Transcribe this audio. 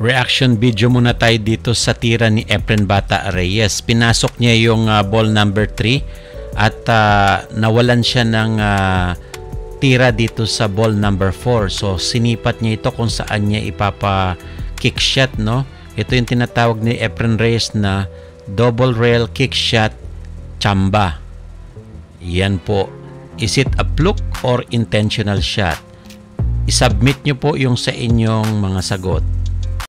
Reaction video muna tayo dito sa tira ni Efren Bata Reyes. Pinasok niya yung ball number 3 at nawalan siya ng tira dito sa ball number 4. So sinipat niya ito kung saan niya ipapa-kick shot, no? Ito yung tinatawag ni Efren Reyes na double rail kick shot chamba. Yan po. Is it a fluke or intentional shot? I-submit nyo po yung sa inyong mga sagot.